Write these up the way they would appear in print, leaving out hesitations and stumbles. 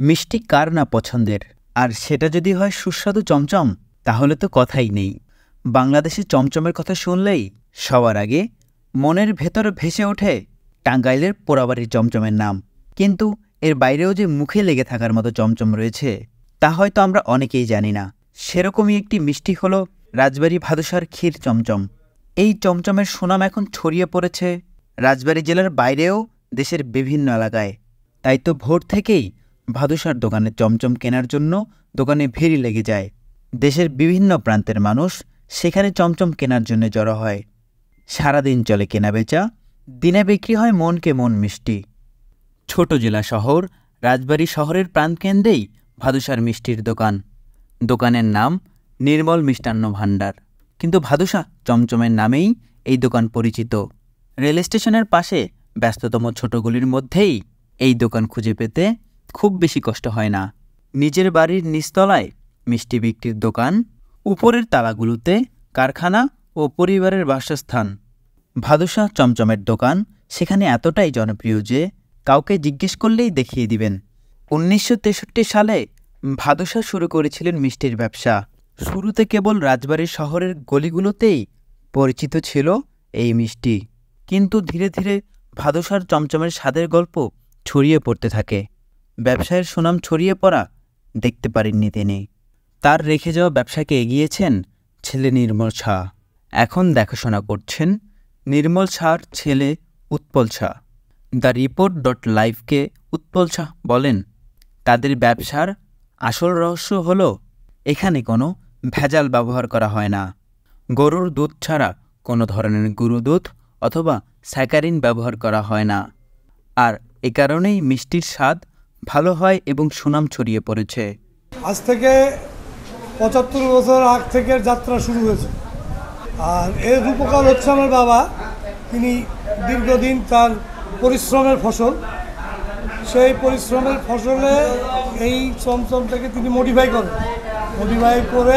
মিষ্টি কার না পছন্দের, আর সেটা যদি হয় সুস্বাদু চমচম, তাহলে তো কথাই নেই। বাংলাদেশে চমচমের কথা শুনলেই সবার আগে মনের ভেতর ভেসে ওঠে টাঙ্গাইলের পোড়াবাড়ির চমচমের নাম। কিন্তু এর বাইরেও যে মুখে লেগে থাকার মতো চমচম রয়েছে, তা হয়তো আমরা অনেকেই জানি না। সেরকমই একটি মিষ্টি হলো রাজবাড়ি ভাদুসার ক্ষীর চমচম। এই চমচমের সুনাম এখন ছড়িয়ে পড়েছে রাজবাড়ি জেলার বাইরেও দেশের বিভিন্ন এলাকায়। তাই তো ভোর থেকেই ভাদুসার দোকানে চমচম কেনার জন্য দোকানে ভিড় লেগে যায়। দেশের বিভিন্ন প্রান্তের মানুষ সেখানে চমচম কেনার জন্য জড়ো হয়। সারাদিন চলে কেনাবেচা, দিনে বিক্রি হয় মনকে মন মিষ্টি। ছোট জেলা শহর রাজবাড়ি শহরের প্রাণকেন্দ্রেই ভাদুসার মিষ্টির দোকান। দোকানের নাম নির্মল মিষ্টান্ন ভাণ্ডার, কিন্তু ভাদুসা চমচমের নামেই এই দোকান পরিচিত। রেল স্টেশনের পাশে ব্যস্ততম ছোটগুলির মধ্যেই এই দোকান খুঁজে পেতে খুব বেশি কষ্ট হয় না। নিজের বাড়ির নিচতলায় মিষ্টি বিক্রির দোকান, উপরের তালাগুলোতে কারখানা ও পরিবারের বাসস্থান। ভাদুসা চমচমের দোকান সেখানে এতটাই জনপ্রিয় যে কাউকে জিজ্ঞেস করলেই দেখিয়ে দিবেন। 1963 সালে ভাদুসা শুরু করেছিলেন মিষ্টির ব্যবসা। শুরুতে কেবল রাজবাড়ির শহরের গলিগুলোতেই পরিচিত ছিল এই মিষ্টি, কিন্তু ধীরে ধীরে ভাদুসার চমচমের স্বাদের গল্প ছড়িয়ে পড়তে থাকে। ব্যবসায়ের সুনাম ছড়িয়ে পড়া দেখতে পারেননি তিনি। তার রেখে যাওয়া ব্যবসাকে এগিয়েছেন ছেলে নির্মল শাহ। এখন দেখাশোনা করছেন নির্মল শাহর ছেলে উৎপল শাহ। দ্য রিপোর্ট.লাইভকে উৎপল শাহ বলেন, তাদের ব্যবসার আসল রহস্য হল এখানে কোনো ভেজাল ব্যবহার করা হয় না। গরুর দুধ ছাড়া কোনো ধরনের গুঁড়ো দুধ অথবা স্যাকারিন ব্যবহার করা হয় না। আর এ কারণেই মিষ্টির স্বাদ ভালো হয় এবং সুনাম ছড়িয়ে পড়েছে। আজ থেকে 75 বছর আগ থেকে যাত্রা শুরু হয়েছে। আর এর রূপকার হচ্ছে আমার বাবা। তিনি দীর্ঘদিন তার পরিশ্রমের ফসল, সেই পরিশ্রমের ফসলে এই চমচমটাকে তিনি মডিফাই করে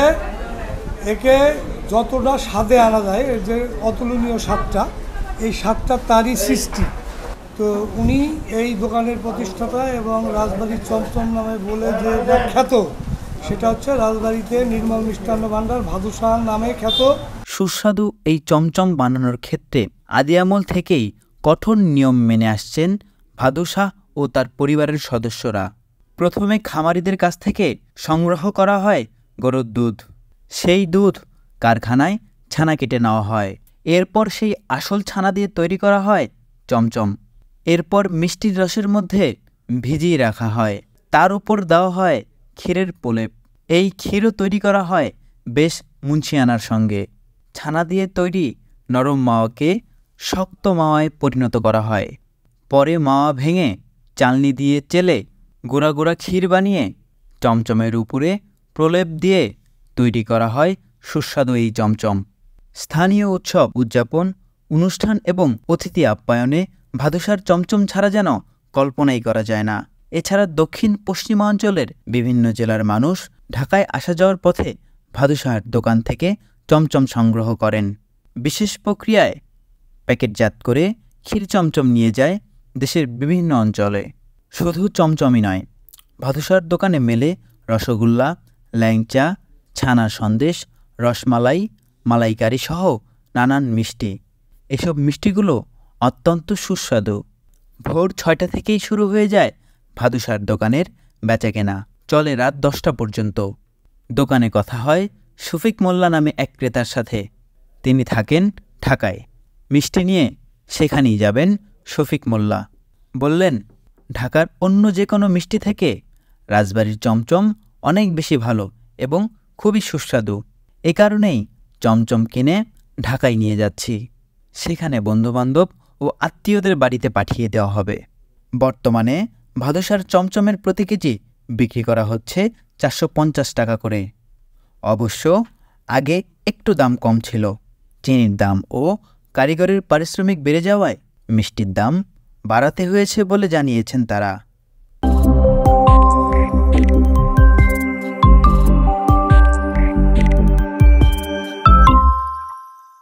একে যতটা স্বাদে আনা যায়, এর যে অতুলনীয় স্বাদটা, এই স্বাদটা তারই সৃষ্টি। তো উনি এই দোকানের প্রতিষ্ঠাতা এবং রাজবাড়ির চমচম নামে বলে যে খ্যাত, সেটা হচ্ছে রাজবাড়িতে নির্মল মিষ্টান্ন ভাণ্ডার ভাদুসা নামে খ্যাত। সুস্বাদু এই চমচম বানানোর ক্ষেত্রে আদি আমল থেকেই কঠোর নিয়ম মেনে আসছেন ভাদুসা ও তার পরিবারের সদস্যরা। প্রথমে খামারিদের কাছ থেকে সংগ্রহ করা হয় গরুর দুধ। সেই দুধ কারখানায় ছানা কেটে নেওয়া হয়। এরপর সেই আসল ছানা দিয়ে তৈরি করা হয় চমচম। এরপর মিষ্টির রসের মধ্যে ভিজিয়ে রাখা হয়। তার উপর দেওয়া হয় ক্ষীরের প্রলেপ। এই ক্ষীরও তৈরি করা হয় বেশ মুন্সিয়ানার সঙ্গে। ছানা দিয়ে তৈরি নরম মাওয়াকে শক্ত মাওয়ায় পরিণত করা হয়। পরে মাওয়া ভেঙে চালনি দিয়ে চেলে গোড়া গোড়া ক্ষীর বানিয়ে চমচমের উপরে প্রলেপ দিয়ে তৈরি করা হয় সুস্বাদু এই চমচম। স্থানীয় উৎসব উদযাপন, অনুষ্ঠান এবং অতিথি আপ্যায়নে ভাদুসার চমচম ছাড়া যেন কল্পনাই করা যায় না। এছাড়া দক্ষিণ পশ্চিমাঞ্চলের বিভিন্ন জেলার মানুষ ঢাকায় আসা যাওয়ার পথে ভাদুসার দোকান থেকে চমচম সংগ্রহ করেন। বিশেষ প্রক্রিয়ায় প্যাকেটজাত করে ক্ষীর চমচম নিয়ে যায় দেশের বিভিন্ন অঞ্চলে। শুধু চমচমই নয়, ভাদুসার দোকানে মেলে রসগোল্লা, ল্যাংচা, ছানার সন্দেশ, রসমালাই, মালাইকারি সহ নানান মিষ্টি। এসব মিষ্টিগুলো অত্যন্ত সুস্বাদু। ভোর 6টা থেকেই শুরু হয়ে যায় ভাদুসার দোকানের বেচাকেনা, চলে রাত 10টা পর্যন্ত। দোকানে কথা হয় শফিক মোল্লা নামে এক ক্রেতার সাথে। তিনি থাকেন ঢাকায়। মিষ্টি নিয়ে সেখানেই যাবেন শফিক মোল্লা। বললেন, ঢাকার অন্য যে কোনো মিষ্টি থেকে রাজবাড়ির চমচম অনেক বেশি ভালো এবং খুবই সুস্বাদু। এ কারণেই চমচম কিনে ঢাকায় নিয়ে যাচ্ছি। সেখানে বন্ধুবান্ধব ও আত্মীয়দের বাড়িতে পাঠিয়ে দেওয়া হবে। বর্তমানে ভাদুসার চমচমের প্রতি কেজি বিক্রি করা হচ্ছে 450 টাকা করে। অবশ্য আগে একটু দাম কম ছিল। চিনির দাম ও কারিগরের পারিশ্রমিক বেড়ে যাওয়ায় মিষ্টির দাম বাড়াতে হয়েছে বলে জানিয়েছেন তারা।